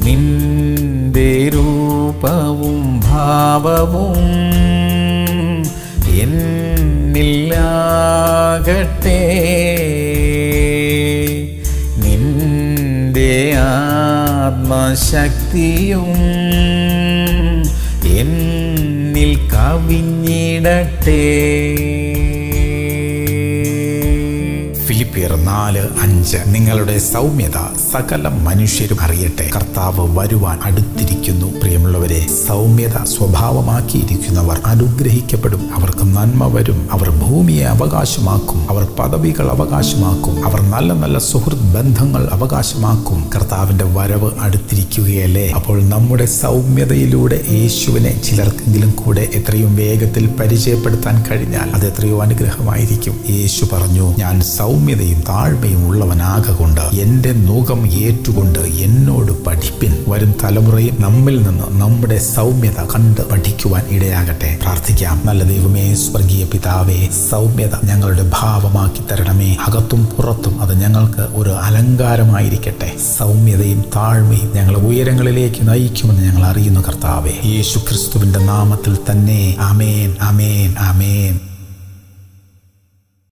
നിന്റെ രൂപവും ഭാവവും എന്നിലാകട്ടെ. നിന്റെ ആത്മശക്തിയും എന്നിൽ കവിഞ്ഞിടട്ടെ. ഫിലിപ്പിയർ 4:5 നിങ്ങളുടെ സൗമ്യത സകല മനുഷ്യരും അറിയട്ടെ, കർത്താവ് വരുവാൻ അടുത്തിരിക്കുന്നു. പ്രിയമുള്ളവരെ, സൗമ്യത സ്വഭാവമാക്കിയിരിക്കുന്നവർ അനുഗ്രഹിക്കപ്പെടും. അവർക്ക് നന്മ വരും. അവർ ഭൂമിയെ അവകാശമാക്കും. അവർ പദവികൾ അവകാശമാക്കും. അവർ നല്ല നല്ല സുഹൃത്ത് ബന്ധങ്ങൾ അവകാശമാക്കും. കർത്താവിന്റെ വരവ് അടുത്തിരിക്കുകയല്ലേ? അപ്പോൾ നമ്മുടെ സൗമ്യതയിലൂടെ യേശുവിനെ ചിലർക്കെങ്കിലും കൂടെ എത്രയും വേഗത്തിൽ പരിചയപ്പെടുത്താൻ കഴിഞ്ഞാൽ അത് എത്രയോ അനുഗ്രഹമായിരിക്കും. യേശു പറഞ്ഞു, ഞാൻ സൗമ്യതയും താഴ്മയും ഉള്ളവനാകൊണ്ട് എന്റെ നുകം ഏറ്റുകൊണ്ട് എന്നോട് പഠിപ്പിൻ. വരും തലമുറയും നമ്മിൽ നിന്ന് നമ്മുടെ സൗമ്യത കണ്ട് പഠിക്കുവാൻ ഇടയാകട്ടെ. പ്രാർത്ഥിക്കാം. നല്ല ദൈവമേ, സ്വർഗീയ പിതാവേ, സൗമ്യത ഞങ്ങളുടെ ഭാവമാക്കി തരണമേ. അകത്തും പുറത്തും അത് ഞങ്ങൾക്ക് ഒരു അലങ്കാരമായിരിക്കട്ടെ. സൗമ്യതയും താഴ്മയും ഞങ്ങളെ ഉയരങ്ങളിലേക്ക് നയിക്കുമെന്ന് ഞങ്ങൾ അറിയുന്നു കർത്താവേ. യേശു ക്രിസ്തുവിന്റെ നാമത്തിൽ തന്നെ. ആമേൻ, ആമേൻ, ആമേൻ.